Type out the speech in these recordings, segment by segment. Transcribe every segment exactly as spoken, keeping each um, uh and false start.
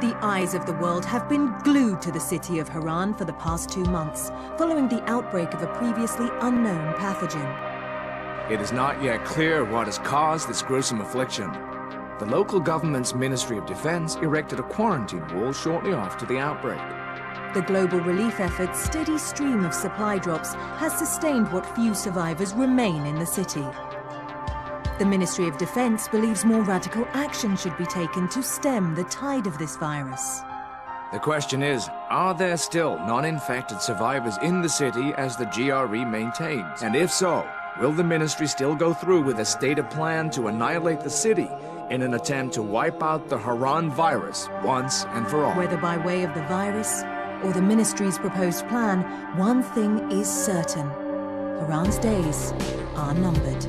The eyes of the world have been glued to the city of Harran for the past two months, following the outbreak of a previously unknown pathogen. It is not yet clear what has caused this gruesome affliction. The local government's Ministry of Defense erected a quarantine wall shortly after the outbreak. The global relief effort's steady stream of supply drops has sustained what few survivors remain in the city. The Ministry of Defense believes more radical action should be taken to stem the tide of this virus. The question is, are there still non-infected survivors in the city as the G R E maintains? And if so, will the ministry still go through with a stated plan to annihilate the city in an attempt to wipe out the Harran virus once and for all? Whether by way of the virus or the ministry's proposed plan, one thing is certain. Harran's days are numbered.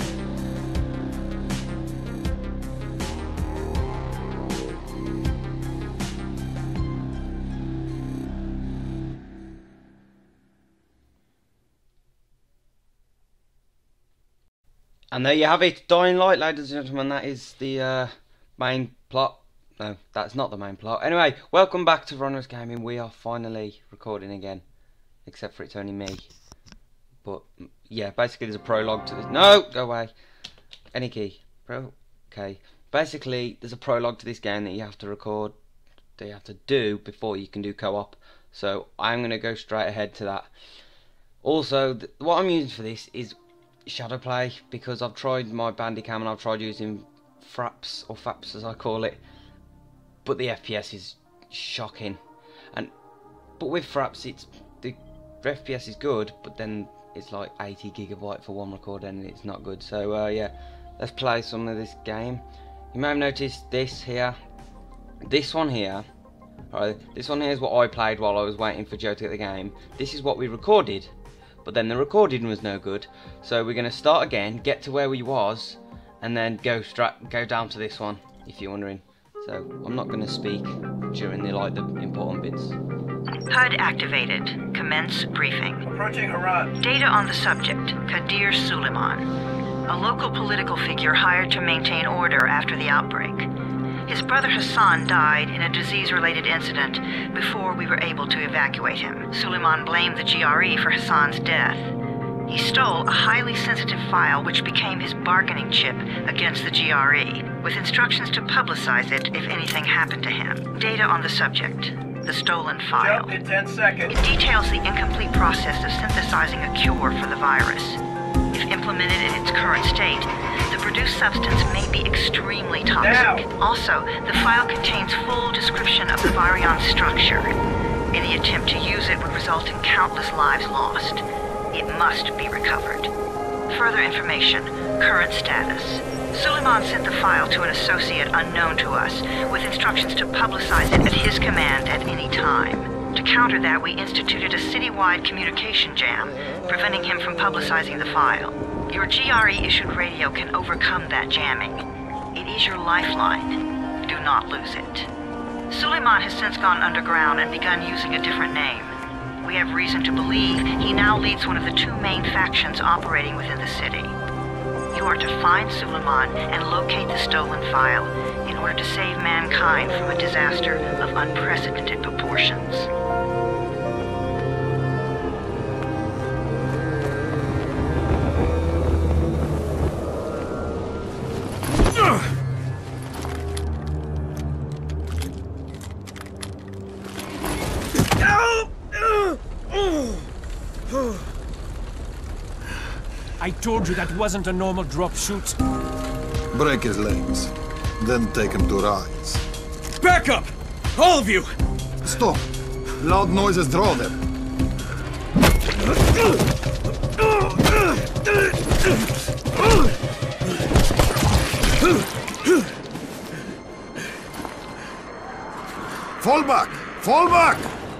And there you have it, Dying Light, ladies and gentlemen. That is the uh, main plot. No, that's not the main plot. Anyway, welcome back to Ronros Gaming. We are finally recording again, except for it's only me. But yeah, basically there's a prologue to this. No, go away. Any key. Pro. Okay. Basically, there's a prologue to this game that you have to record. That you have to do before you can do co-op. So I'm gonna go straight ahead to that. Also, th what I'm using for this is Shadowplay, because I've tried my Bandicam and I've tried using Fraps, or Faps as I call it, but the F P S is shocking. And but with Fraps, it's the F P S is good, but then it's like eighty gigabyte for one record and it's not good. So uh, yeah, let's play some of this game. You may have noticed this here, this one here. Right, this one here is what I played while I was waiting for Joe to get the game. This is what we recorded. But then the recording was no good, so we're going to start again, get to where we was, and then go straight go down to this one, if you're wondering. So I'm not going to speak during the like the important bits. H U D activated. Commence briefing. Approaching Harran. Data on the subject, Kadir Suleiman, a local political figure hired to maintain order after the outbreak. His brother Hassan died in a disease-related incident before we were able to evacuate him. Suleiman blamed the G R E for Hassan's death. He stole a highly sensitive file which became his bargaining chip against the G R E, with instructions to publicize it if anything happened to him. Data on the subject, the stolen file. Jump in ten seconds. It details the incomplete process of synthesizing a cure for the virus. If implemented in its current state, the produced substance may be extremely toxic. Now. Also, the file contains full description of the virion's structure. Any attempt to use it would result in countless lives lost. It must be recovered. Further information, current status. Suleiman sent the file to an associate unknown to us, with instructions to publicize it at his command at any time. To counter that, we instituted a citywide communication jam, preventing him from publicizing the file. Your G R E-issued radio can overcome that jamming. It is your lifeline. Do not lose it. Suleiman has since gone underground and begun using a different name. We have reason to believe he now leads one of the two main factions operating within the city. You are to find Suleiman and locate the stolen file in order to save mankind from a disaster of unprecedented proportions. I told you that wasn't a normal drop shoot. Break his legs, then take him to rise. Back up! All of you! Stop! Loud noises draw them. Fall back! Fall back!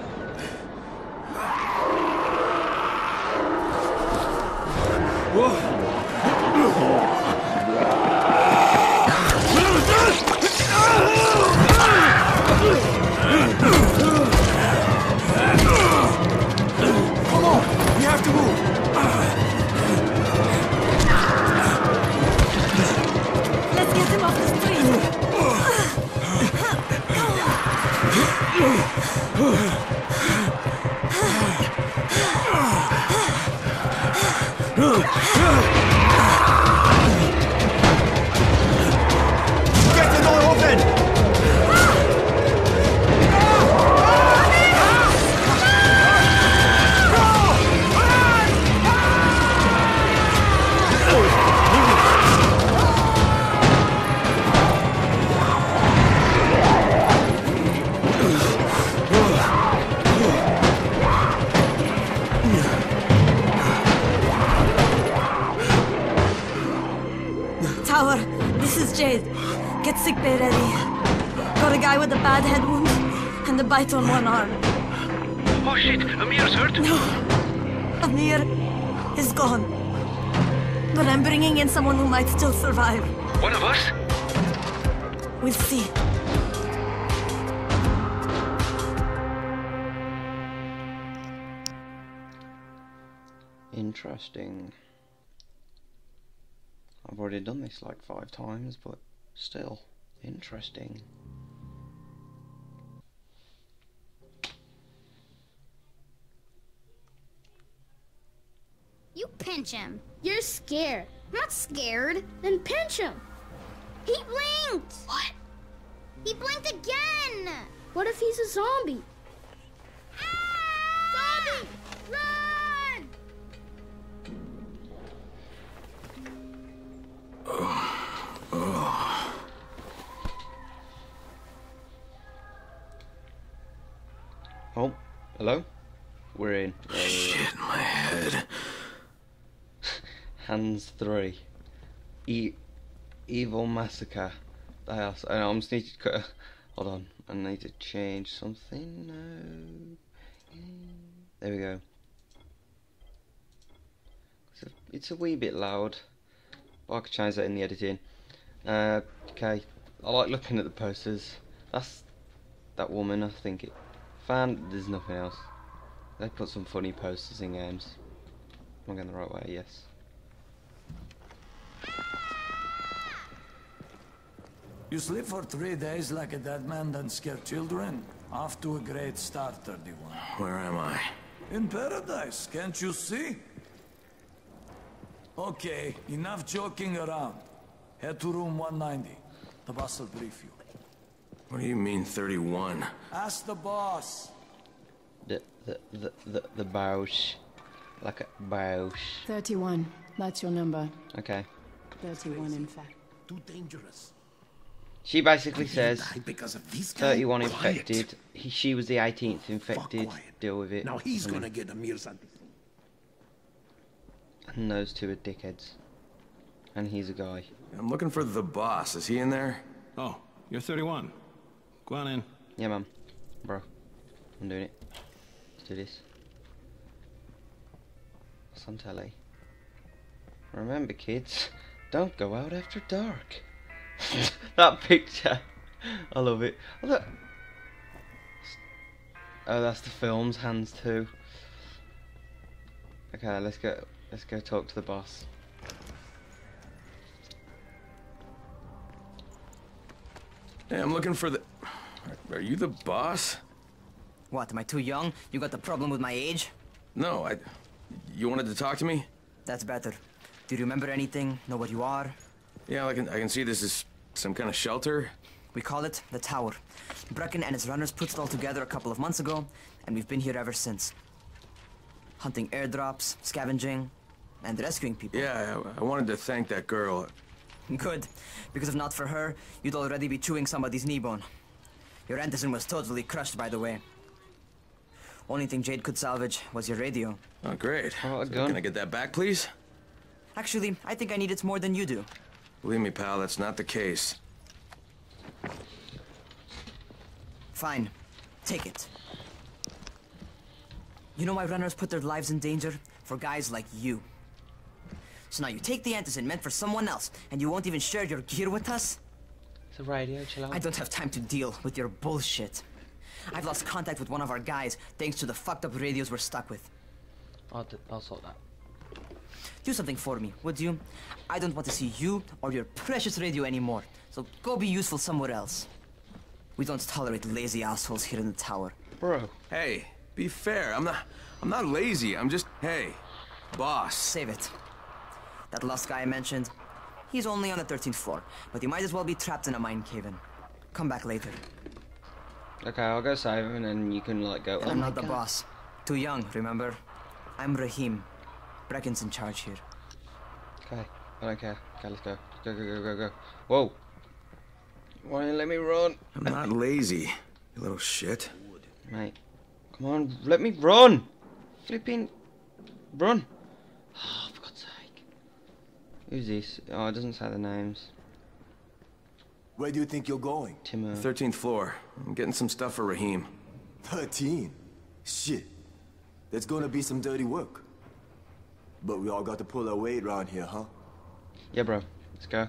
Come on! We have to move! Let's get him off the street! Get the door open! Tower, this is Jade. Get sickbay ready. Got a guy with a bad head wound and a bite on one arm. Oh shit, Amir's hurt? No, Amir is gone. But I'm bringing in someone who might still survive. One of us? We'll see. Interesting. I've already done this like five times, but still interesting. You pinch him. You're scared. I'm not scared. Then pinch him. He blinked. What? He blinked again. What if he's a zombie? Ah! Zombie! Run! Oh, hello? We're in. Uh, Shit, my head. Hands three. E Evil Massacre. The house. I know, I'm just need to cut. Hold on. I need to change something. No. There we go. It's a, it's a wee bit loud. But I could change that in the editing. Uh, okay. I like looking at the posters. That's that woman, I think it. Fan, there's nothing else. They put some funny posters in games. Am I going the right way? Yes. You sleep for three days like a dead man, then scare children? Off to a great start, thirty-one. Where am I? In paradise, can't you see? Okay, enough joking around. Head to room one ninety. The boss will brief you. What do you mean, thirty-one? Ask the boss. The the the the, the Bausch, like a Bausch. thirty-one. That's your number. Okay. thirty-one, in fact. Too dangerous. She basically says Because of this guy. thirty-one Quiet. infected. He, she was the eighteenth infected. quiet. Deal with it. Now he's And- gonna get Amir's son. And those two are dickheads. And he's a guy. I'm looking for the boss. Is he in there? Oh, you're thirty-one. Go on in. Yeah, man. Bro. I'm doing it. Let's do this. What's on telly? Remember, kids, don't go out after dark. That picture. I love it. Oh, look. Oh, that's the film's hands too. Okay, let's go. Let's go talk to the boss. Hey, I'm looking for the... Are you the boss? What, am I too young? You got the problem with my age? No, I... You wanted to talk to me? That's better. Do you remember anything? Know what you are? Yeah, I can, I can see this is some kind of shelter. We call it the Tower. Brecken and his runners put it all together a couple of months ago, and we've been here ever since. Hunting airdrops, scavenging, and rescuing people. Yeah, I, I wanted to thank that girl. Good, because if not for her, you'd already be chewing somebody's knee bone. Your Anderson was totally crushed, by the way. Only thing Jade could salvage was your radio. Oh, great. Oh, So can I get that back, please? Actually, I think I need it more than you do. Believe me, pal, that's not the case. Fine. Take it. You know why runners put their lives in danger? For guys like you. So now you take the Anderson meant for someone else, and you won't even share your gear with us? It's a radio, chill out. I don't have time to deal with your bullshit. I've lost contact with one of our guys thanks to the fucked up radios we're stuck with. I'll, do, I'll sort that. Do something for me, would you? I don't want to see you or your precious radio anymore, so go be useful somewhere else. We don't tolerate lazy assholes here in the tower. Bro. Hey, be fair. I'm not... I'm not lazy. I'm just... Hey, boss. Save it. That last guy I mentioned, he's only on the thirteenth floor, but he might as well be trapped in a mine cave-in. Come back later. Okay, I'll go save him and then you can like go. And oh I'm my not the God. boss. Too young, remember? I'm Rahim. Brecken's in charge here. Okay, I don't care. Okay, let's go. Go, go, go, go, go. Whoa. Why don't you let me run? I'm not lazy, you little shit. Mate, come on, let me run! Flipping run! Oh, for God's sake. Who's this? Oh, it doesn't say the names. Where do you think you're going? Timur. thirteenth floor. I'm getting some stuff for Rahim. thirteen? Shit. That's gonna be some dirty work. But we all got to pull our weight around here, huh? Yeah, bro. Let's go.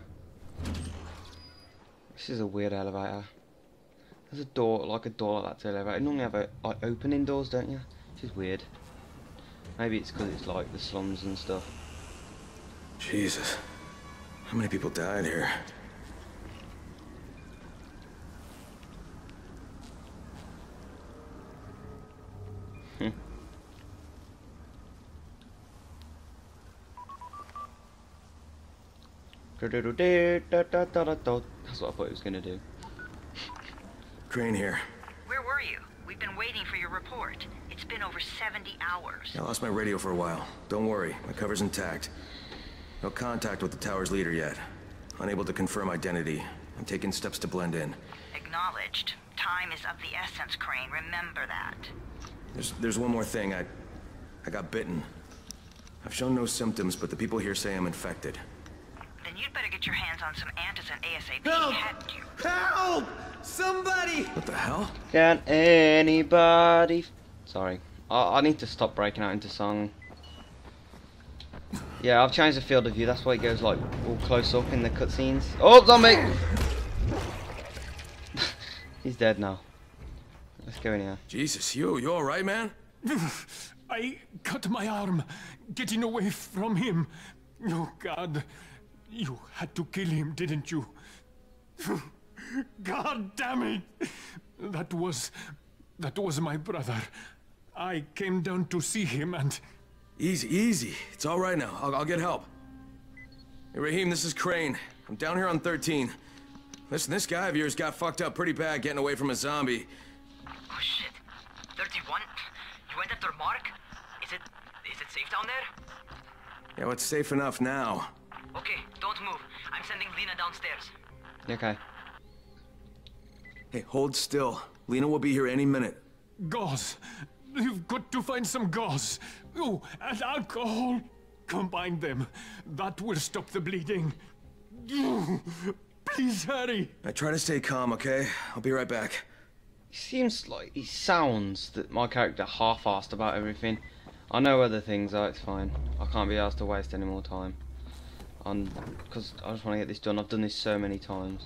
This is a weird elevator. There's a door, like a door like that to the elevator. You normally have a, like, opening doors, don't you? Which is weird. Maybe it's because it's like the slums and stuff. Jesus. How many people died here? Hmm. That's what I thought it was going to do. Crane here. Where were you? We've been waiting for your report. It's been over seventy hours. I lost my radio for a while. Don't worry, my cover's intact. No contact with the tower's leader yet. Unable to confirm identity. I'm taking steps to blend in. Acknowledged. Time is of the essence, Crane. Remember that. There's there's one more thing. I I got bitten. I've shown no symptoms, but the people here say I'm infected. Then you'd better get your hands on some antizin ASAP. Help! Hadn't you? Help! Somebody! What the hell? Can anybody... Sorry. I, I need to stop breaking out into song. Yeah, I've changed the field of view. That's why it goes like all close up in the cutscenes. Oh, zombie! He's dead now. Let's go in here. Jesus, you, you alright, man? I cut my arm, getting away from him. Oh, God. You had to kill him, didn't you? God damn it! That was... that was my brother. I came down to see him and... Easy, easy. It's alright now. I'll, I'll get help. Hey, Rahim, this is Crane. I'm down here on thirteen. Listen, this guy of yours got fucked up pretty bad getting away from a zombie. Oh, shit. thirty-one? You went after Mark? Is it... is it safe down there? Yeah, well, it's safe enough now. Okay, don't move. I'm sending Lena downstairs. Okay. Hey, hold still. Lena will be here any minute. Gauze. You've got to find some gauze. Oh, and alcohol. Combine them. That will stop the bleeding. Please hurry. I try to stay calm, okay? I'll be right back. It seems like it sounds that my character half-assed about everything. I know other things, though, it's fine. I can't be asked to waste any more time. On because I just want to get this done. I've done this so many times.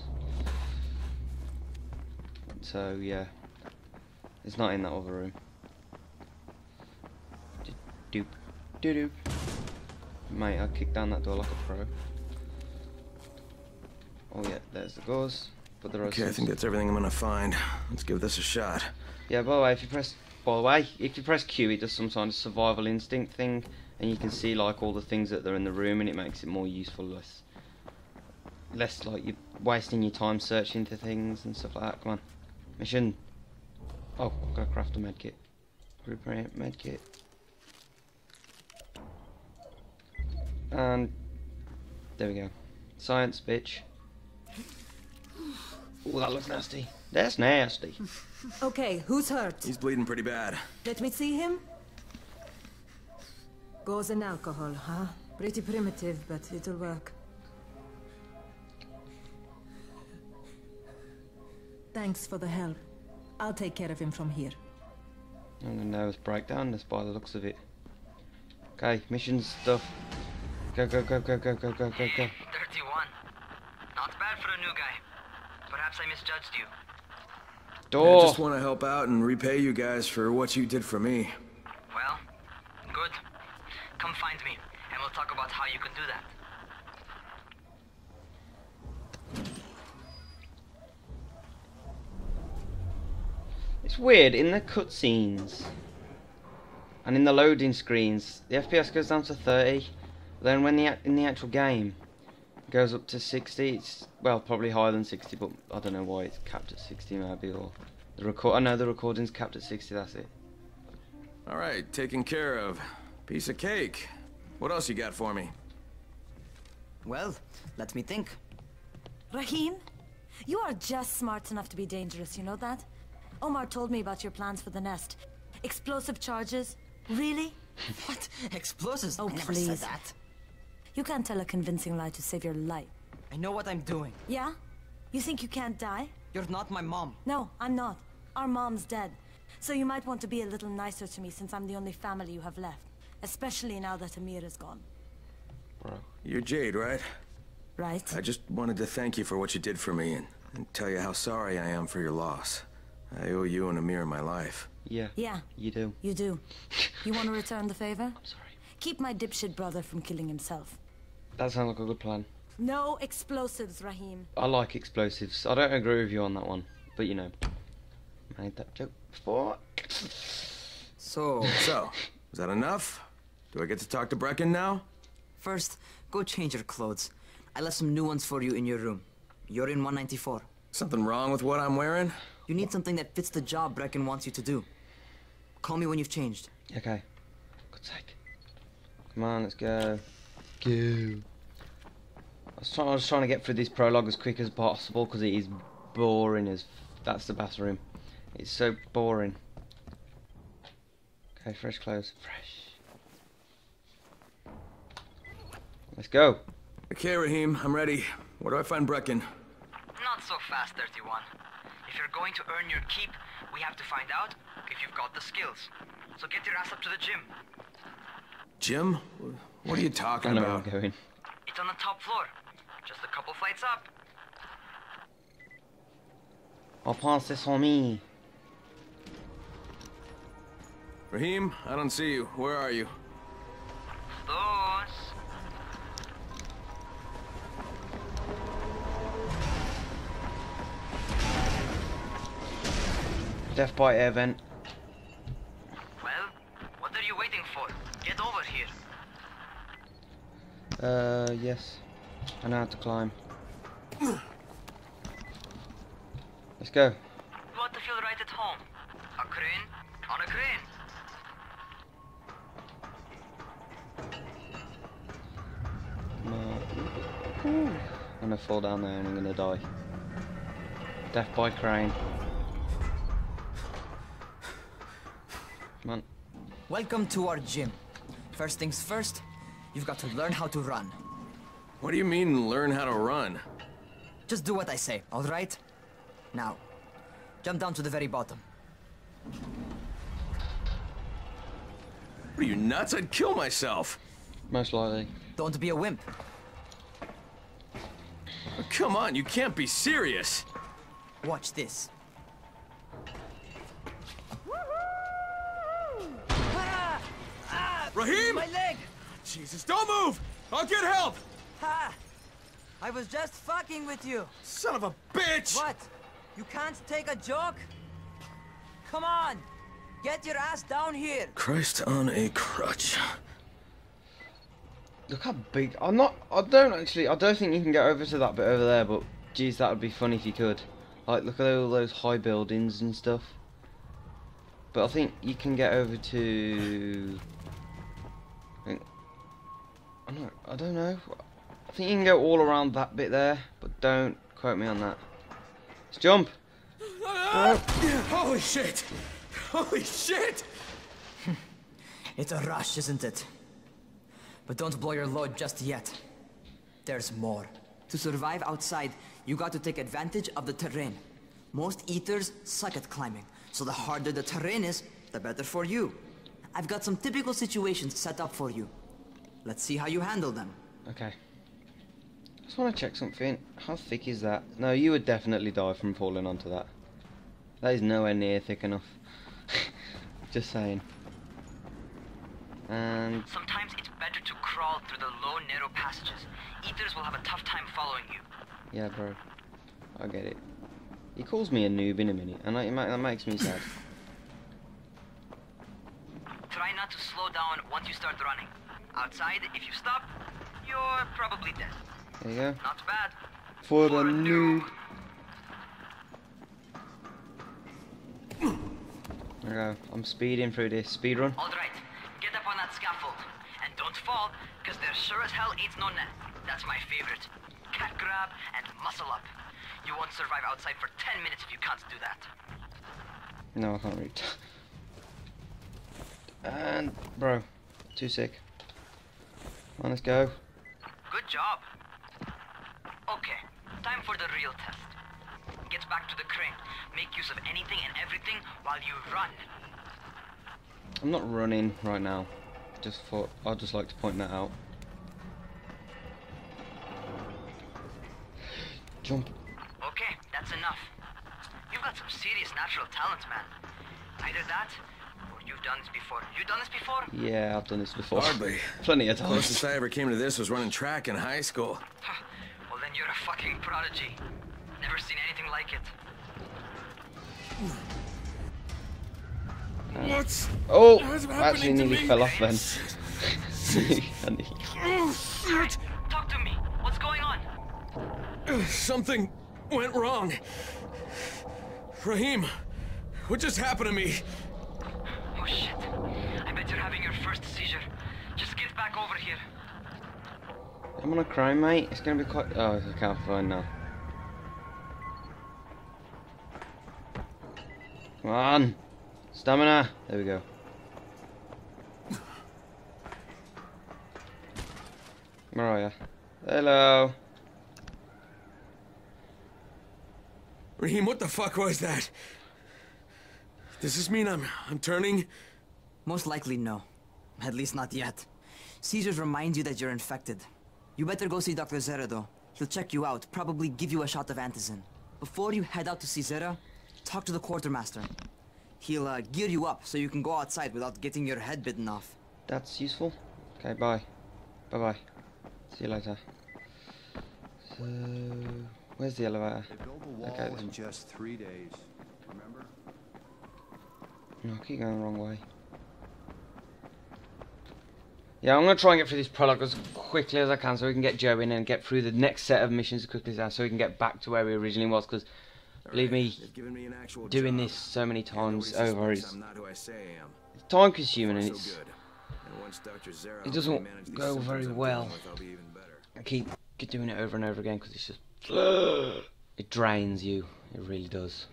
So yeah, it's not in that other room. Doop, doop, doop. Mate, I kicked down that door like a pro. Oh yeah, there's the gauze. But there are okay, I think that's everything I'm gonna find. Let's give this a shot. Yeah, by the way, if you press, by the way, if you press Q, it does some kind of survival instinct thing, and you can see like all the things that are in the room, and it makes it more useful, less, less like you're wasting your time searching for things and stuff like that. Come on, mission. Oh, I've got to craft a medkit. Blueprint medkit. And there we go. Science, bitch. Oh, that looks nasty. That's nasty. Okay, who's hurt? He's bleeding pretty bad. Let me see him. Gauze and alcohol, huh? Pretty primitive, but it'll work. Thanks for the help. I'll take care of him from here. I'm gonna nervous breakdown, that's by the looks of it. Okay, mission stuff. Go, go, go, go, go, go, go, go, go. thirty-one. Not bad for a new guy. Perhaps I misjudged you. Door. I just want to help out and repay you guys for what you did for me. Well, good. Come find me, and we'll talk about how you can do that. It's weird, in the cutscenes and in the loading screens, the F P S goes down to thirty, Then when the in the actual game it goes up to sixty, it's well probably higher than sixty, but I don't know why it's capped at sixty maybe, or the record. I know the recording's capped at sixty. That's it. All right, taken care of. Piece of cake. What else you got for me? Well, let me think. Rahim, you are just smart enough to be dangerous, you know that? Omar told me about your plans for the nest. Explosive charges? Really? What? Explosives? Oh, I never please. said that. You can't tell a convincing lie to save your life. I know what I'm doing. Yeah? You think you can't die? You're not my mom. No, I'm not. Our mom's dead. So you might want to be a little nicer to me since I'm the only family you have left. Especially now that Amir is gone. Bro. You're Jade, right? Right. I just wanted to thank you for what you did for me and, and tell you how sorry I am for your loss. I owe you and Amir my life. Yeah. Yeah. You do. You do. You want to return the favor? I'm sorry. Keep my dipshit brother from killing himself. That sounds like a good plan. No explosives, Rahim. I like explosives. I don't agree with you on that one, but you know, made that joke before. So, so, is that enough? Do I get to talk to Brecken now? First, go change your clothes. I left some new ones for you in your room. You're in one ninety-four. Something wrong with what I'm wearing? You need something that fits the job Brecken wants you to do. Call me when you've changed. Okay. God's sake. Come on, let's go. Go. I was, trying, I was trying to get through this prologue as quick as possible because it is boring as... That's the bathroom. It's so boring. Okay, fresh clothes. Fresh. Let's go. Okay, Rahim, I'm ready. Where do I find Brecken? Not so fast, thirty-one. If you're going to earn your keep, we have to find out if you've got the skills. So get your ass up to the gym. Jim? What are you talking I know about? where I'm going. It's on the top floor. Just a couple flights up. I'll pass this on me. Rahim, I don't see you. Where are you? Those. Death by air vent. Well, what are you waiting for? Get over here. Uh, yes. I know how to climb. Let's go. You want to feel right at home. A crane on a crane. I'm gonna fall down there and I'm gonna die. Death by crane. Come on. Welcome to our gym. First things first, you've got to learn how to run. What do you mean, learn how to run? Just do what I say, all right? Now, jump down to the very bottom. What are you, nuts? I'd kill myself. Most likely. Don't be a wimp. Oh, come on, you can't be serious. Watch this. Ah! Ah! Rahim! My leg! Jesus, don't move! I'll get help! Ha! I was just fucking with you. Son of a bitch! What? You can't take a joke? Come on! Get your ass down here! Christ on a crutch. Look how big. I'm not. I don't actually. I don't think you can get over to that bit over there. But geez, that would be fun if you could. Like, look at all those high buildings and stuff. But I think you can get over to. I think. I don't. I don't know. I think you can go all around that bit there, but don't quote me on that. Let's jump. Ah! Holy shit! Holy shit! It's a rush, isn't it? But don't blow your load just yet. There's more. To survive outside, you got to take advantage of the terrain. Most eaters suck at climbing, so the harder the terrain is, the better for you. I've got some typical situations set up for you. Let's see how you handle them. Okay. I just want to check something. How thick is that? No, you would definitely die from falling onto that. That is nowhere near thick enough. Just saying. And sometimes it's better to crawl through the low, narrow passages. Eaters will have a tough time following you. yeah, bro. I get it. He calls me a noob in a minute, and I, that makes me sad. Try not to slow down once you start running. Outside, if you stop, you're probably dead. There you go. Not bad. For the noob. There we go. I'm speeding through this speed run. Alright, get up on that scaffold. And don't fall, because there sure as hell ain't no net. That's my favorite. Cat grab and muscle up. You won't survive outside for ten minutes if you can't do that. No, I can't read. And, bro, too sick. Come on, let's go. Good job. Okay, time for the real test. Get back to the crane. Make use of anything and everything while you run. I'm not running right now. Just thought I'd just like to point that out. Jump. Okay, that's enough. You've got some serious natural talent, man. Either that, or you've done this before. You done this before? Yeah, I've done this before. Hardly. Plenty of times. Closest I ever came to this was running track in high school. Well, then you're a fucking prodigy. Never seen anything like it. What's Oh, what's actually happening to nearly me? fell off then. Oh, shit. Talk to me. What's going on? Something went wrong. Rahim, what just happened to me? Oh shit. I bet you're having your first seizure. Just get back over here. I'm on a crime, mate. It's gonna be quite. Oh, I can't find now. Come on, stamina. There we go. Where are you? Hello. Rahim, what the fuck was that? Does this mean I'm I'm turning? Most likely no. At least not yet. Seizures remind you that you're infected. You better go see Doctor Zere though. He'll check you out, probably give you a shot of antizin. Before you head out to see Zere, talk to the quartermaster. He'll uh, gear you up so you can go outside without getting your head bitten off. That's useful. Okay, bye. Bye bye. See you later. So, where's the elevator? They built a wall Okay, in just three days. Remember? No, I keep going the wrong way. Yeah, I'm going to try and get through this prologue as quickly as I can so we can get Joe in and get through the next set of missions as quickly as I can so we can get back to where we originally was, because believe me, me doing this so many times over is I'm not who I say I am. time consuming and So it's, good. And once Doctor Zere it doesn't manage these go symptoms very I'm well. dealing with, I'll be even better. I keep, keep doing it over and over again because it's just, it drains you, it really does.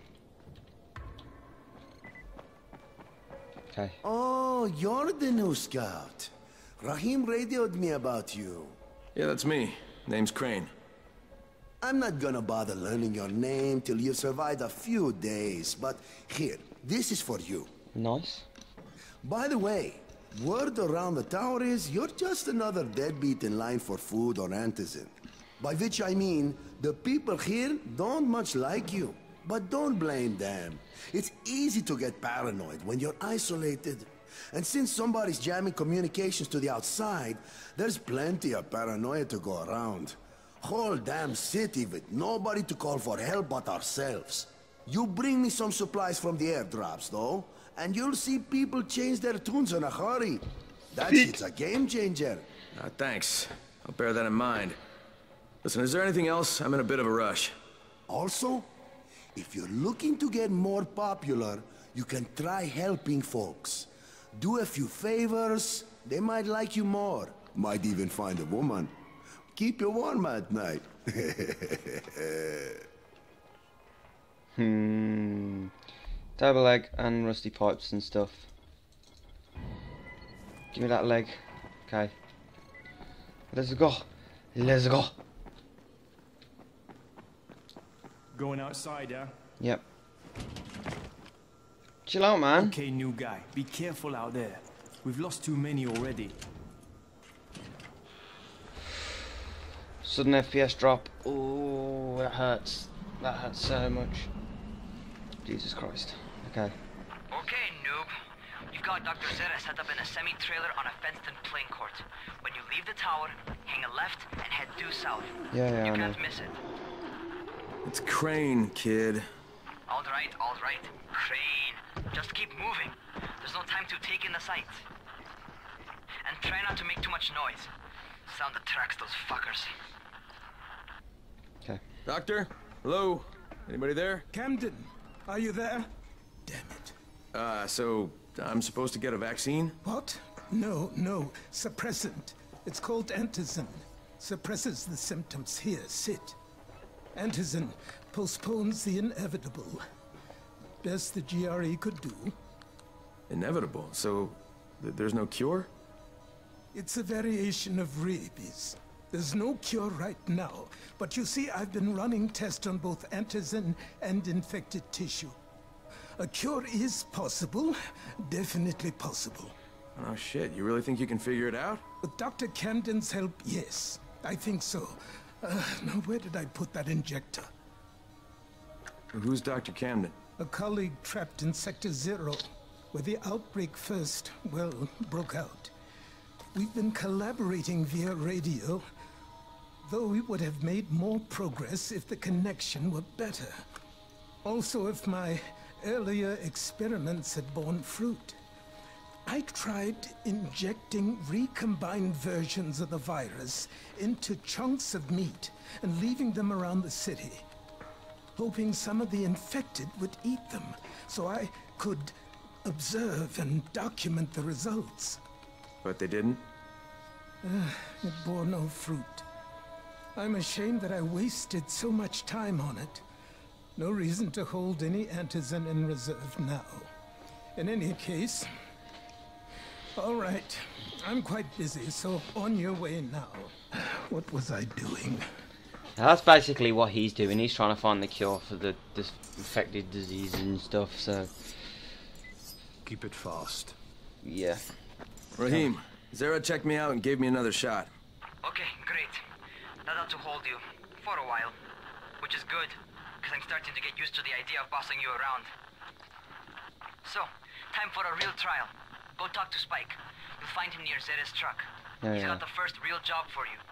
Okay. Oh, you're the new scout. Rahim radioed me about you. Yeah, that's me. Name's Crane. I'm not gonna bother learning your name till you've survived a few days, but here, this is for you. Nice. By the way, word around the tower is you're just another deadbeat in line for food or antizin. By which I mean, the people here don't much like you. But don't blame them. It's easy to get paranoid when you're isolated. And since somebody's jamming communications to the outside, there's plenty of paranoia to go around. Whole damn city with nobody to call for help but ourselves. You bring me some supplies from the airdrops, though, and you'll see people change their tunes in a hurry. That shit's a game changer. Uh, thanks. I'll bear that in mind. Listen, is there anything else? I'm in a bit of a rush. Also, if you're looking to get more popular, you can try helping folks. Do a few favors, they might like you more. Might even find a woman. Keep you warm at night. Hmm. Double egg and rusty pipes and stuff. Give me that leg. Okay. Let's go. Let's go. Going outside, yeah? Yep. Chill out, man. Okay, new guy. Be careful out there. We've lost too many already. Sudden F P S drop. Oh, that hurts. That hurts so much. Jesus Christ. Okay. Okay, noob. You've got Doctor Zere set up in a semi-trailer on a fenced-in playing court. When you leave the tower, hang a left and head due south. Yeah, yeah, You I know. can't miss it. It's Crane, kid. All right, all right. Crane. Just keep moving. There's no time to take in the sights. And try not to make too much noise. Sound the tracks, those fuckers. Okay. Doctor? Hello? Anybody there? Camden, are you there? Uh, so I'm supposed to get a vaccine? What? No, no. Suppressant. It's called Antizin. Suppresses the symptoms. Here, sit. Antizin postpones the inevitable. Best the G R E could do. Inevitable? So th there's no cure? It's a variation of rabies. There's no cure right now, but you see, I've been running tests on both Antizin and infected tissue. A cure is possible, definitely possible. Oh shit, you really think you can figure it out? With Doctor Camden's help, yes. I think so. Uh, now, where did I put that injector? Who's Doctor Camden? A colleague trapped in Sector Zero, where the outbreak first, well, broke out. We've been collaborating via radio, though we would have made more progress if the connection were better. Also, if my earlier experiments had borne fruit. I tried injecting recombined versions of the virus into chunks of meat and leaving them around the city, hoping some of the infected would eat them so I could observe and document the results. But they didn't? Uh, it bore no fruit. I'm ashamed that I wasted so much time on it. No reason to hold any Antizin in reserve now. In any case, all right. I'm quite busy, so on your way now. What was I doing? Now that's basically what he's doing. He's trying to find the cure for the this infected disease and stuff, so... Keep it fast. Yeah. Rahim, Zara checked me out and gave me another shot. Okay, great. That ought to hold you. For a while. Which is good, because I'm starting to get used to the idea of bossing you around. So, time for a real trial. Go talk to Spike. You'll find him near Zera's truck. Yeah, He's yeah. got the first real job for you.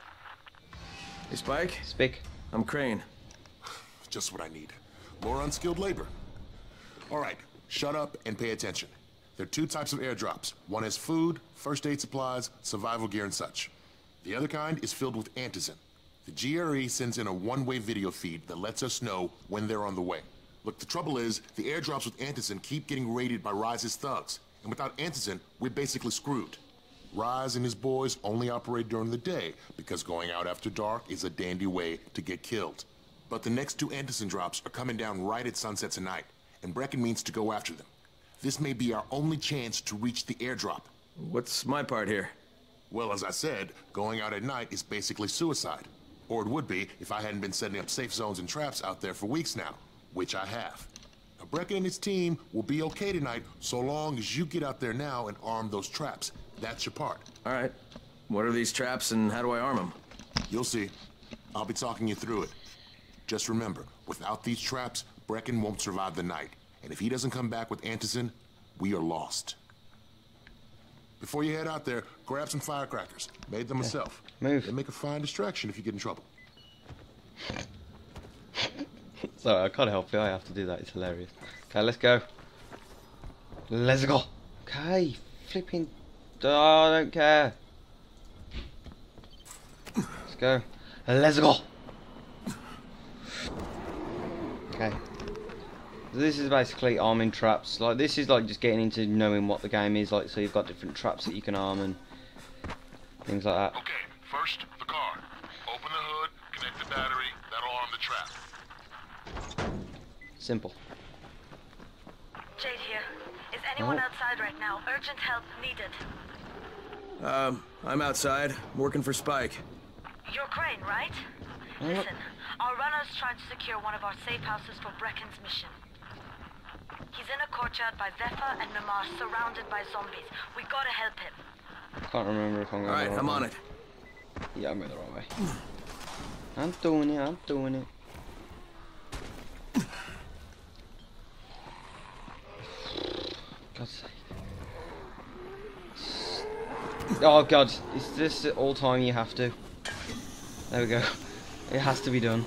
Hey, Spike? Speak. I'm Crane. Just what I need. More unskilled labor. All right, shut up and pay attention. There are two types of airdrops. One has food, first aid supplies, survival gear, and such. The other kind is filled with Antizin. The G R E sends in a one-way video feed that lets us know when they're on the way. Look, the trouble is, the airdrops with Antizin keep getting raided by Rise's thugs. And without Antizin, we're basically screwed. Rise and his boys only operate during the day because going out after dark is a dandy way to get killed. But the next two Antizin drops are coming down right at sunset tonight, and Brecken means to go after them. This may be our only chance to reach the airdrop. What's my part here? Well, as I said, going out at night is basically suicide. Or it would be if I hadn't been setting up safe zones and traps out there for weeks now, which I have. Now, Brecken and his team will be okay tonight so long as you get out there now and arm those traps. That's your part. All right. What are these traps and how do I arm them? You'll see. I'll be talking you through it. Just remember, without these traps, Brecken won't survive the night. And if he doesn't come back with Antizin, we are lost. Before you head out there, grab some firecrackers. Made them myself. Move. They make a fine distraction if you get in trouble. Sorry, I can't help it. I have to do that. It's hilarious. Okay, let's go. Let's go. Okay, flipping. Oh, I don't care. Let's go. Let's go. Okay. This is basically arming traps. Like this is like just getting into knowing what the game is like. So you've got different traps that you can arm and things like that. Okay, first the car. Open the hood, connect the battery. That'll arm the trap. Simple. Jade here. Is anyone Oh. outside right now? Urgent help needed. Um, I'm outside, working for Spike. You're Crane, right? Listen, our runner's trying to secure one of our safe houses for Brecken's mission. He's in a courtyard by Vefa and Mimar, surrounded by zombies. We gotta help him. Can't remember if I'm going. All right, the right I'm way. on it. Yeah, I'm going the wrong way. I'm doing it. I'm doing it. God's sake. Oh God, is this all time you have to? There we go. It has to be done.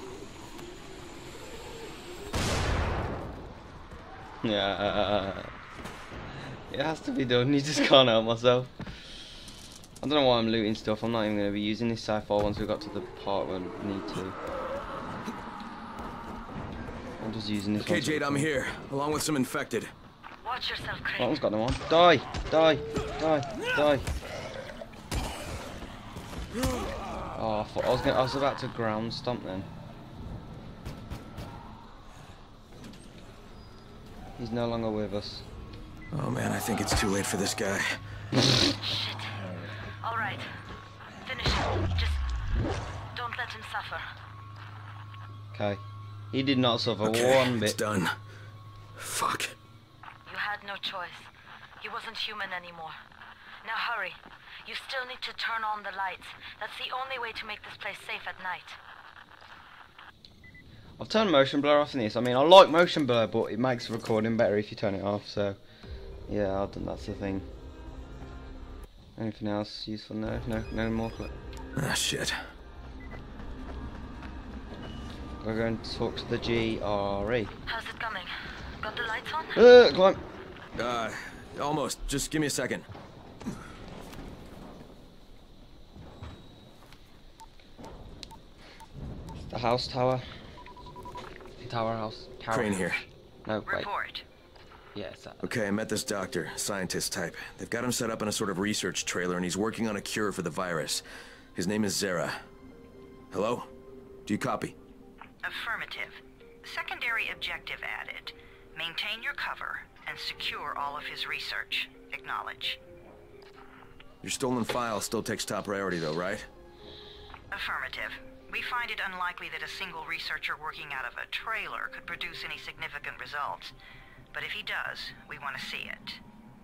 Yeah. It has to be done. You just can't help myself. I don't know why I'm looting stuff. I'm not even going to be using this so far once we got to the part where we need to. I'm just using this. Okay, Jade, I'm here, along with some infected. Watch yourself, Craig. That one's got no one. Die! Die! Die! Die! Oh, I thought I was gonna, I was about to ground stomp then. He's no longer with us. Oh man, I think it's too late for this guy. Shit. All right. Finish him. Just don't let him suffer. Okay. He did not suffer okay, one bit. It's done. Fuck. You had no choice. He wasn't human anymore. Now hurry. You still need to turn on the lights. That's the only way to make this place safe at night. I've turned motion blur off in this. I mean, I like motion blur, but it makes the recording better if you turn it off, so... Yeah, I've done, that's the thing. Anything else useful? No, no, no more clip. Ah, shit. We're going to talk to the G R E. How's it coming? Got the lights on? Uh, climb. Uh, almost. Just give me a second. The house tower. The tower house. Tower Crane house. here. No, wait. Report. Yeah, it's that. Okay, I met this doctor, scientist type. They've got him set up in a sort of research trailer, and he's working on a cure for the virus. His name is Zere. Hello? Do you copy? Affirmative. Secondary objective added. Maintain your cover and secure all of his research. Acknowledge. Your stolen file still takes top priority, though, right? Affirmative. We find it unlikely that a single researcher working out of a trailer could produce any significant results. But if he does, we want to see it.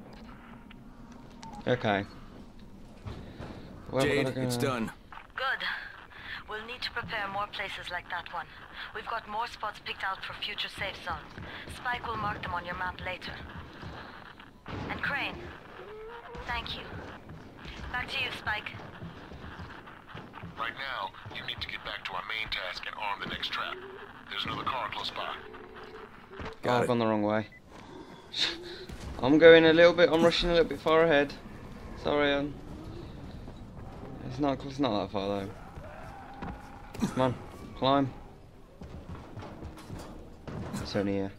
Okay. Well, Jade, gonna... it's done. Good. We'll need to prepare more places like that one. We've got more spots picked out for future safe zones. Spike will mark them on your map later. And Crane, thank you. Back to you, Spike. Right now, you need to get back to our main task and arm the next trap. There's another car close by. Oh, I've gone the wrong way. I'm going a little bit, I'm rushing a little bit far ahead. Sorry, um, it's not, it's not that far though. Come on, climb. It's only here.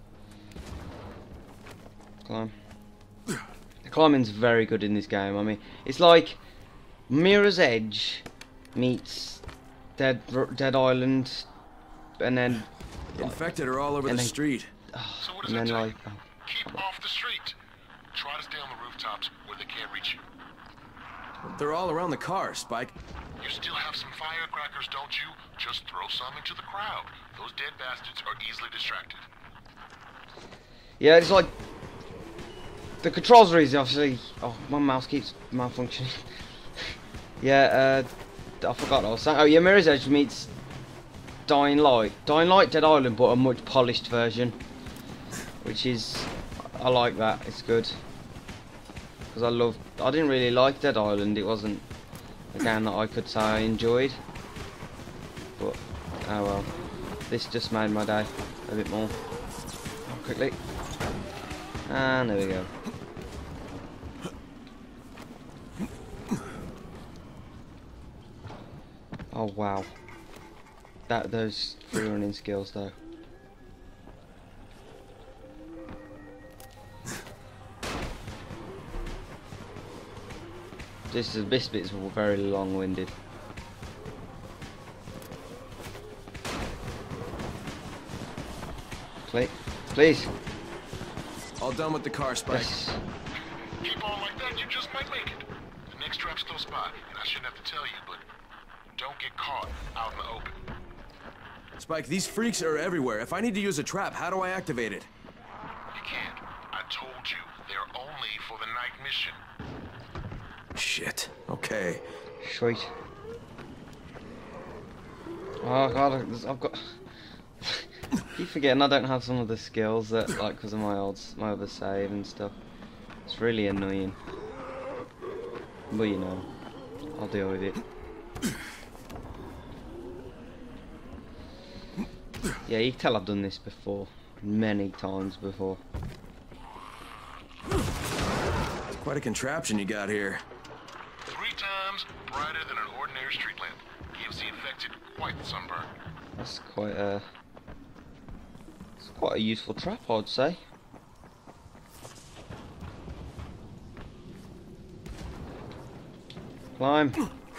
Climb. The climbing's very good in this game. I mean, it's like Mirror's Edge meets Dead Dead Island, and then infected are all over the then, street. So what does and that then take? like, oh, Keep off the street. Try to stay on the rooftops where they can't reach you. They're all around the car, Spike. You still have some firecrackers, don't you? Just throw some into the crowd. Those dead bastards are easily distracted. yeah, it's like the controls are easy. Obviously, oh, my mouse keeps malfunctioning. yeah, uh, I forgot what I was saying. Oh, yeah, Mirror's Edge meets Dying Light. Dying Light, Dead Island, but a much polished version, which is, I like that. It's good because I love. I didn't really like Dead Island. It wasn't a game that I could say I enjoyed, but oh well. This just made my day a bit more. Oh, quickly, and there we go. Oh wow. That those free running skills though. This is this bit's very long-winded. Please, please. All done with the car, Spike. Yes. Keep on like that, you just might make it. The next trap's close by, and I shouldn't have to tell you, but don't get caught out in the open. Spike, these freaks are everywhere. If I need to use a trap, how do I activate it? You can't. I told you, they're only for the night mission. Shit. Okay. Sweet. Oh god, I've got. Keep forgetting I don't have some of the skills that, like, because of my old, my other save and stuff. It's really annoying. But you know, I'll deal with it. Yeah, you can tell I've done this before, many times before. It's quite a contraption you got here. Three times Gives the infected quite the sunburn. That's quite a... It's quite a useful trap, I'd say. Climb.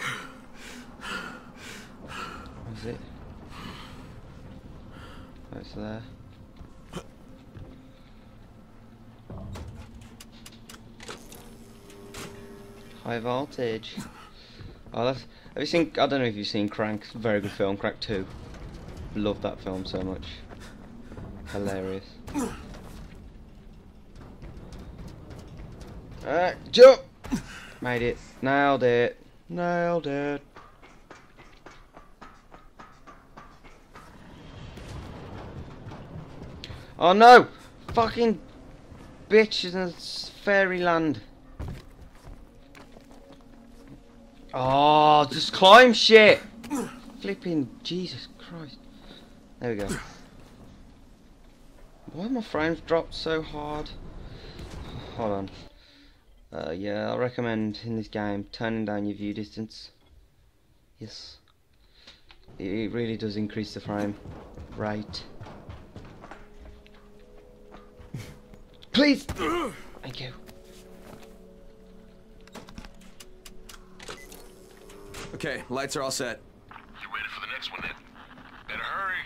Is it? Oh, it's there. High voltage. Oh, that's. Have you seen? I don't know if you've seen Crank. It's a very good film, Crank two. Love that film so much. Hilarious. Alright, jump! Made it. Nailed it. Nailed it. Oh no! Fucking bitches in fairyland. Oh, just climb shit! Flipping Jesus Christ. There we go. Why are my frames dropped so hard? Hold on. Uh, yeah, I recommend in this game turning down your view distance. Yes. It really does increase the frame rate. Please! Thank you. Okay, lights are all set. You ready for the next one then? Better hurry.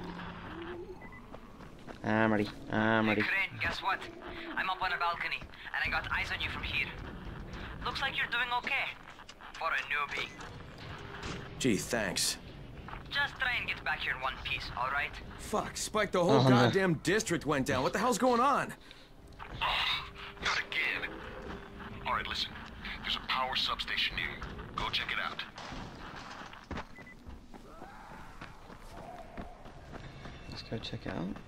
I'm ready. I'm ready. Hey, Crane, guess what? I'm up on a balcony, and I got eyes on you from here. Looks like you're doing okay. For a newbie. Gee, thanks. Just try and get back here in one piece, alright? Fuck, Spike, the whole oh, goddamn no. district went down. What the hell's going on? Oh, not again. Alright, listen. There's a power substation near you. Go check it out. Let's go check it out.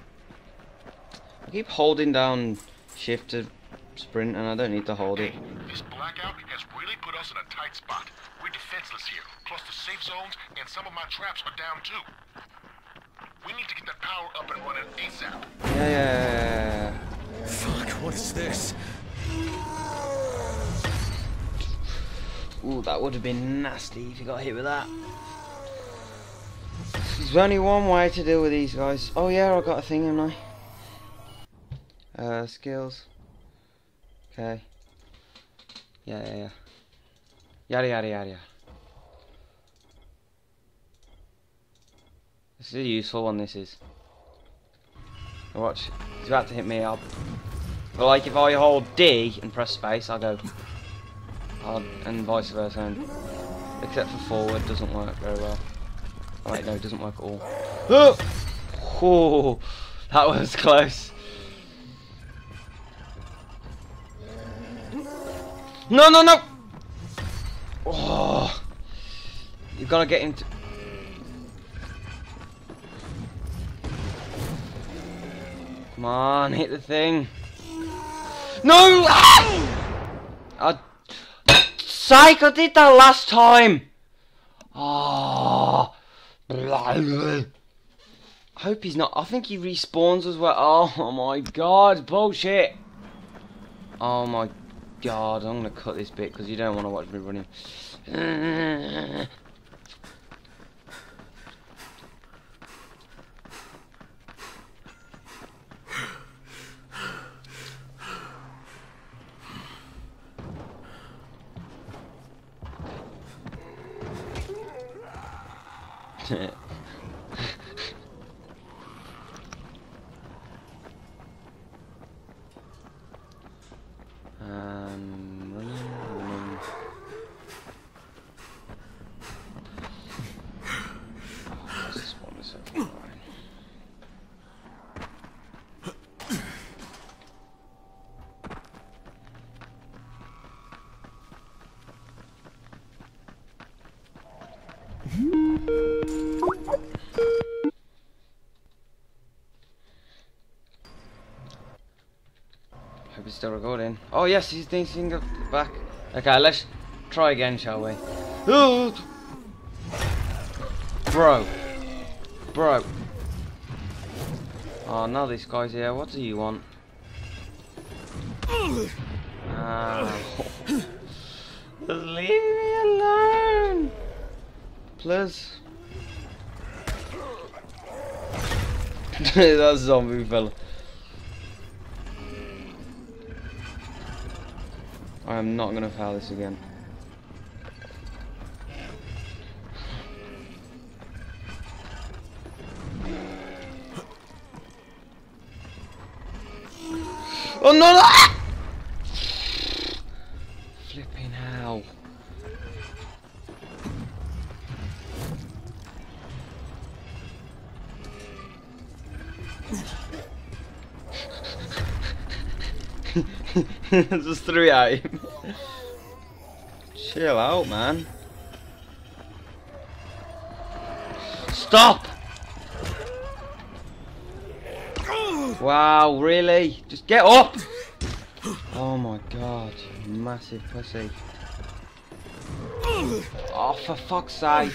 I keep holding down shift to sprint and I don't need to hold it. Hey, this blackout has really put us in a tight spot. We're defenseless here. Plus the safe zones and some of my traps are down too. We need to get that power up and running ASAP. Yeah, yeah, yeah, yeah. Fuck, what is this? Ooh, that would have been nasty if you got hit with that. There's only one way to deal with these guys. Oh yeah, I got a thing, haven't I? Uh, skills. Okay. Yeah, yeah, yeah. Yada, yada, yada, yada. This is a useful one, this is. Watch, he's about to hit me up. But like, if I hold D and press space, I'll go. I'll, and vice versa. And except for forward, doesn't work very well. Oh wait, no, it doesn't work at all. Oh! Oh, that was close. No, no, no! Oh, you've got to get into. Come on, hit the thing. No! Ah! I... Psych, I did that last time. Oh. I hope he's not. I think he respawns as well. Oh my god, bullshit. Oh my god, I'm gonna cut this bit because you don't want to watch me running. um, running, running. This one is so fine. Hope it's still recording. Oh yes, he's dancing up back. Okay, let's try again, shall we? Bro. Bro. Oh, now this guy's here. What do you want? Ah. Just leave me alone. Templars. That zombie fella. I am not gonna fail this again. Oh no! Ah! Flipping hell. Just threw it at him. Chill out, man. Stop! Wow, really? Just get up! Oh my god, you massive pussy. Oh, for fuck's sake.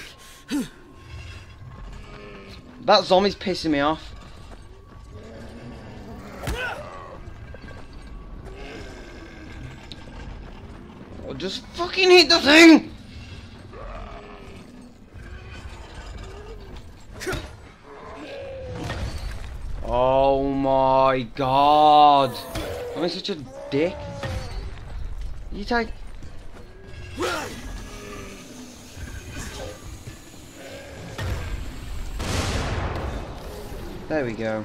That zombie's pissing me off. Oh, just fucking hit the thing! Oh my god! I'm such a dick. You take. There we go.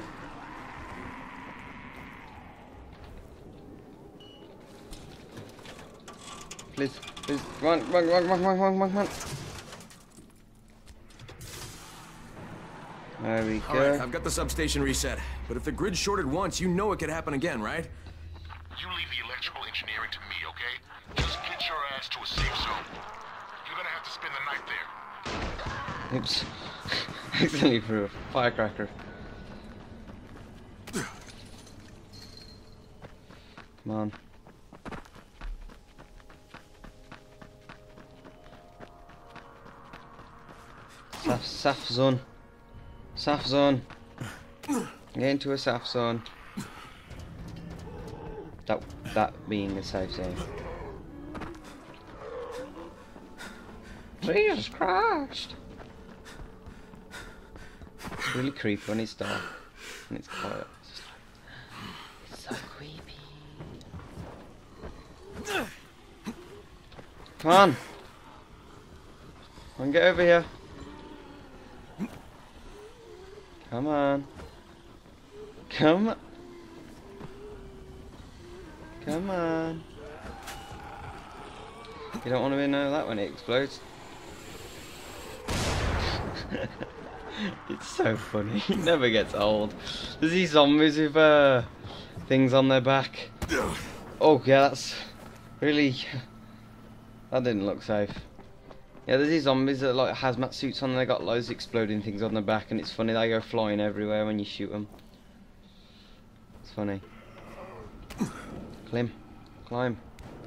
Please, please, run, run, run, run, run, run, run, run. There we go. Alright, I've got the substation reset. But if the grid shorted once, you know it could happen again, right? You leave the electrical engineering to me, okay? Just get your ass to a safe zone. You're gonna have to spend the night there. Oops. Accidentally threw a firecracker. Come on. Saf, saf zone. Saf zone. Get into a safe zone. That that being a safe zone. Jesus Christ! It's really creepy when it's dark and it's quiet. It's so creepy. Come on! Come on, get over here. Come on. Come on. Come on. You don't want to know that when it explodes. It's so funny. It never gets old. There's these zombies with uh, things on their back. Oh yeah, that's really... That didn't look safe. Yeah, there's these zombies that like hazmat suits on and they got loads of exploding things on their back, and it's funny, they go flying everywhere when you shoot them. It's funny. Climb. Climb.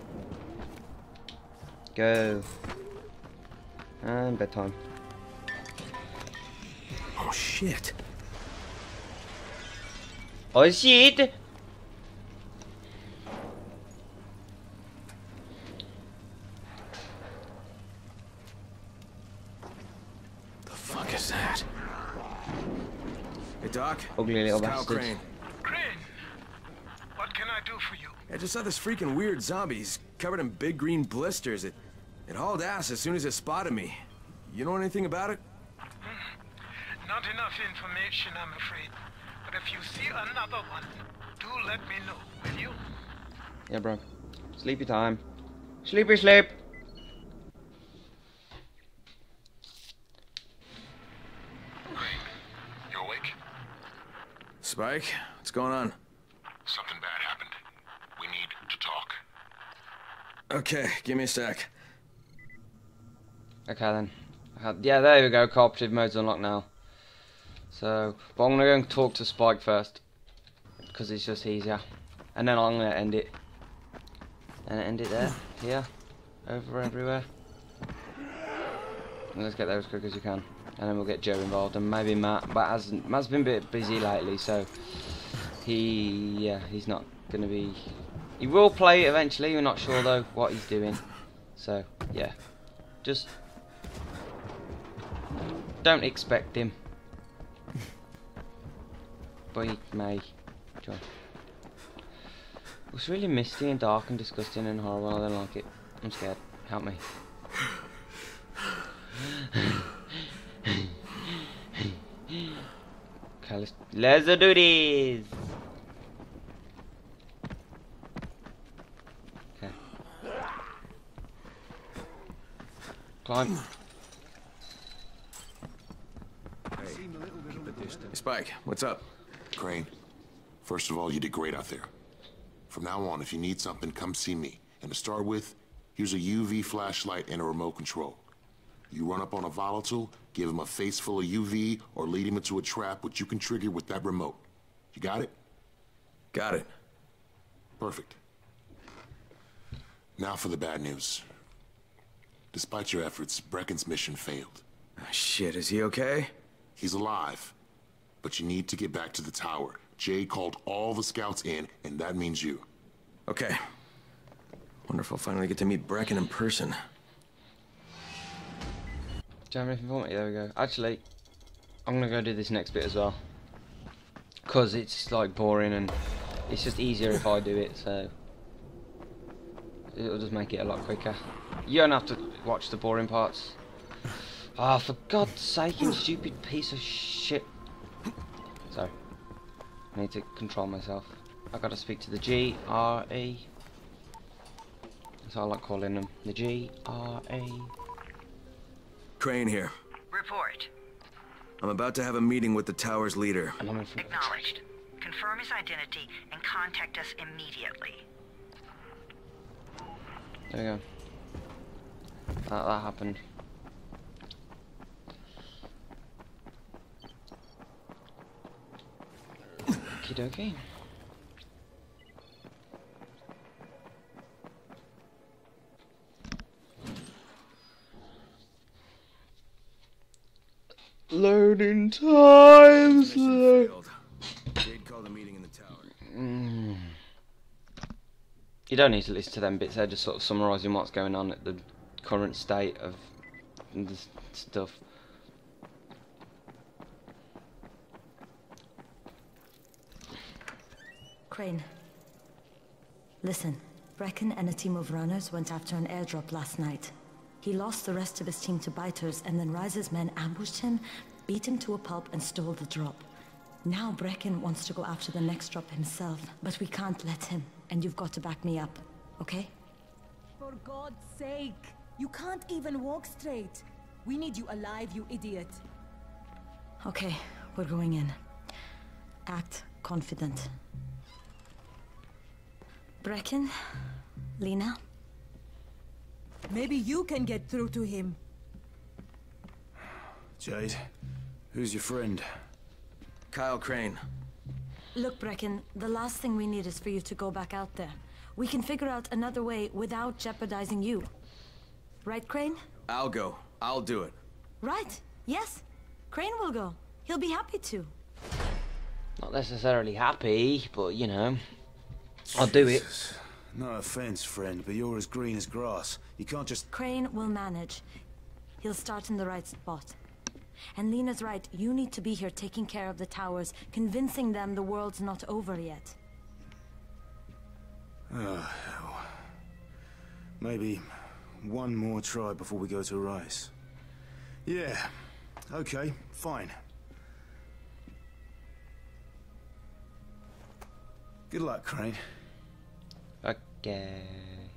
Go. And bedtime. Oh shit. Oh shit! Fuck is that? Hey Doc. Ugly little Kyle bastard. Crane. Crane, what can I do for you? I just saw this freaking weird zombie. He's covered in big green blisters. It it hauled ass as soon as it spotted me. You know anything about it? Hmm. Not enough information, I'm afraid. But if you see another one, do let me know, will you? Yeah, bro. Sleepy time. Sleepy sleep. You awake? Spike, what's going on? Something bad happened. We need to talk. Okay, give me a sec. Okay then. Uh, Yeah, there we go. Cooperative mode's unlocked now. So, but I'm gonna go and talk to Spike first, because it's just easier. And then I'm gonna end it. And end it there, here, over everywhere. And let's get there as quick as you can. And then we'll get Joe involved and maybe Matt. But as Matt's been a bit busy lately, so he, yeah, he's not gonna be. He will play it eventually. We're not sure though what he's doing. So yeah, just Don't expect him. But he may join. It's really misty and dark and disgusting and horrible. I don't like it. I'm scared. Help me. Okay, let's, let's do this. Okay. Climb. Spike, what's up? Crane, first of all, you did great out there. From now on, if you need something, come see me. And to start with, here's a U V flashlight and a remote control. You run up on a volatile, give him a face full of U V, or lead him into a trap which you can trigger with that remote. You got it? Got it. Perfect. Now for the bad news. Despite your efforts, Brecken's mission failed. Oh, shit, is he okay? He's alive. But you need to get back to the tower. Jay called all the scouts in, and that means you. Okay. Wonder if I'll finally get to meet Brecken in person. Do you have anything for me? There we go. Actually, I'm gonna go do this next bit as well. Cause it's like boring and it's just easier if I do it, so it'll just make it a lot quicker. You don't have to watch the boring parts. Ah, oh, for God's sake, you stupid piece of shit. Sorry. I need to control myself. I gotta speak to the G R E. That's how I like calling them. The G R E. Crane here. Report. I'm about to have a meeting with the tower's leader. Acknowledged. Confirm his identity and contact us immediately. There we go. That, that happened. Okie dokie. Loading times. Lo Jade called a meeting in the tower. Mm. You don't need to listen to them bits. They're just sort of summarising what's going on at the current state of the stuff. Crane. Listen, Brecken and a team of runners went after an airdrop last night. He lost the rest of his team to biters, and then Rise's men ambushed him, beat him to a pulp, and stole the drop. Now Brecken wants to go after the next drop himself, but we can't let him, and you've got to back me up, okay? For God's sake! You can't even walk straight! We need you alive, you idiot! Okay, we're going in. Act confident. Brecken? Lena? Maybe you can get through to him. Jade, who's your friend? Kyle Crane. Look, Brecken, the last thing we need is for you to go back out there. We can figure out another way without jeopardizing you. Right, Crane? I'll go. I'll do it. Right. Yes. Crane will go. He'll be happy to. Not necessarily happy, but you know, I'll do it. No offense, friend, but you're as green as grass. You can't just... Crane will manage. He'll start in the right spot. And Lena's right, you need to be here taking care of the towers, convincing them the world's not over yet. Oh, hell. Maybe one more try before we go to Rice. Yeah, okay, fine. Good luck, Crane. Okay.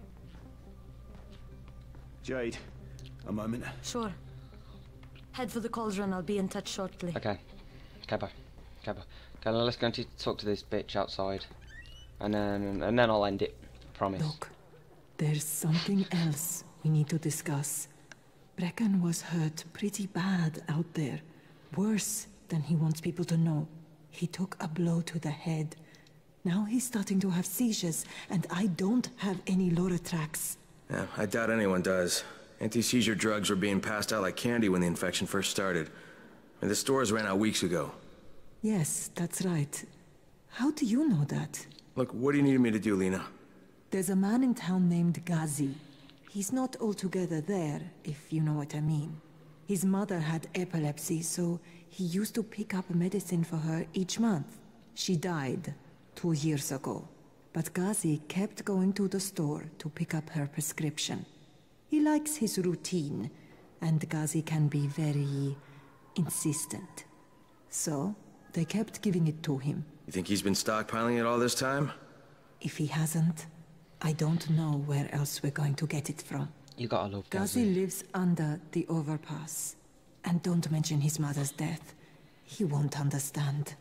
Jade, a moment. Sure. Head for the cauldron, I'll be in touch shortly. Okay. Okay, bye. Okay, bye. Okay, now let's go and talk to this bitch outside. And then, and then I'll end it. Promise. Look, there's something else we need to discuss. Brecken was hurt pretty bad out there. Worse than he wants people to know. He took a blow to the head. Now he's starting to have seizures, and I don't have any Loratrax. Yeah, I doubt anyone does. Anti-seizure drugs were being passed out like candy when the infection first started. And the stores ran out weeks ago. Yes, that's right. How do you know that? Look, what do you need me to do, Lena? There's a man in town named Gazi. He's not altogether there, if you know what I mean. His mother had epilepsy, so he used to pick up medicine for her each month. She died two years ago, but Ghazi kept going to the store to pick up her prescription. He likes his routine, and Ghazi can be very insistent. So, they kept giving it to him. You think he's been stockpiling it all this time? If he hasn't, I don't know where else we're going to get it from. You gotta love Ghazi Ghazi. lives under the overpass. And don't mention his mother's death. He won't understand.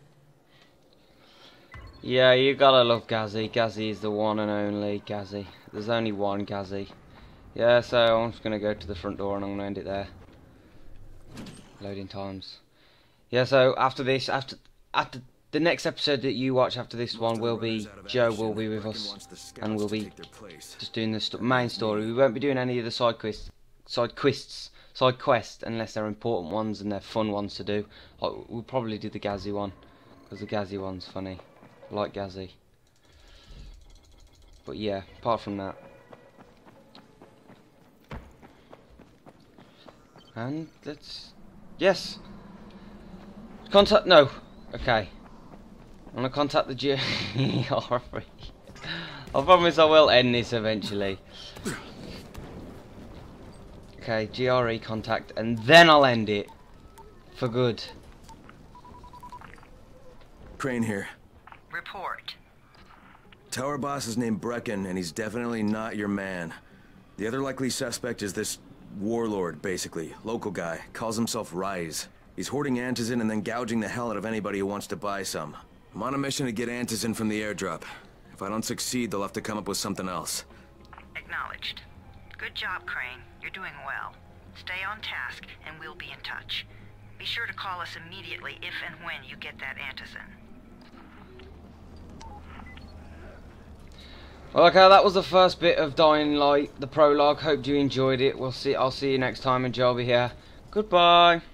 Yeah, you gotta love Ghazi. Ghazi is the one and only Ghazi. There's only one Ghazi. Yeah, so I'm just gonna go to the front door and I'm gonna end it there. Loading times. Yeah, so after this, after after the next episode that you watch after this one will be Joe will be with us, and we'll be just doing the st main story. We won't be doing any of the side quests, side quests, side quests unless they're important ones and they're fun ones to do. Like, we'll probably do the Ghazi one because the Ghazi one's funny. I like Ghazi. But yeah, apart from that. And let's... Yes! Contact... No! Okay. I'm gonna contact the G R E. I promise I will end this eventually. Okay, G R E contact, and then I'll end it. For good. Crane here. Report. Tower boss is named Brecken, and he's definitely not your man. The other likely suspect is this warlord, basically. Local guy. Calls himself Rise. He's hoarding Antizin and then gouging the hell out of anybody who wants to buy some. I'm on a mission to get Antizin from the airdrop. If I don't succeed, they'll have to come up with something else. Acknowledged. Good job, Crane. You're doing well. Stay on task, and we'll be in touch. Be sure to call us immediately if and when you get that Antizin. Well, okay, that was the first bit of Dying Light, the prologue. Hope you enjoyed it. We'll see. I'll see you next time, and Joe will be here. Goodbye.